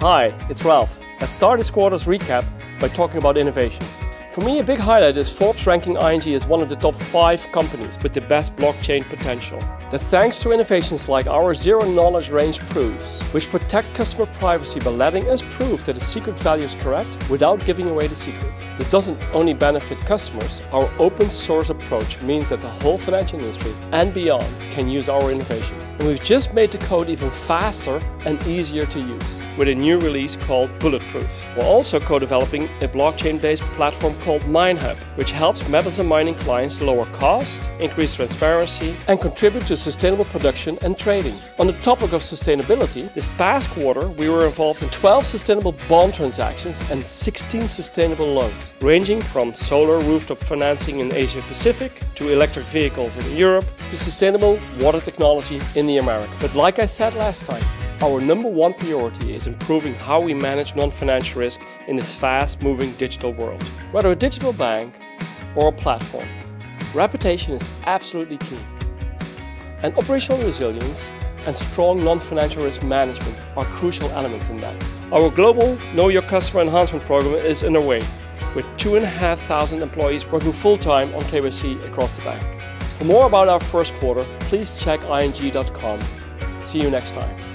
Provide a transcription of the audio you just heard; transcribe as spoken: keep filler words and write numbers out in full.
Hi, it's Ralph. Let's start this quarter's recap by talking about innovation. For me, a big highlight is Forbes ranking I N G as one of the top five companies with the best blockchain potential. That thanks to innovations like our zero knowledge range proofs, which protect customer privacy by letting us prove that a secret value is correct without giving away the secret. It doesn't only benefit customers, our open source approach means that the whole financial industry and beyond can use our innovations. And we've just made the code even faster and easier to use with a new release called Bulletproof. We're also co-developing a blockchain-based platform called MineHub, which helps metals and mining clients lower cost, increase transparency, and contribute to sustainable production and trading. On the topic of sustainability, this past quarter we were involved in twelve sustainable bond transactions and sixteen sustainable loans, ranging from solar rooftop financing in Asia Pacific to electric vehicles in Europe to sustainable water technology in the Americas. But like I said last time, our number one priority is improving how we manage non-financial risk in this fast-moving digital world. Whether a digital bank or a platform, reputation is absolutely key. And operational resilience and strong non-financial risk management are crucial elements in that. Our global Know Your Customer Enhancement program is underway, with two and a half thousand employees working full-time on K Y C across the bank. For more about our first quarter, please check I N G dot com. See you next time.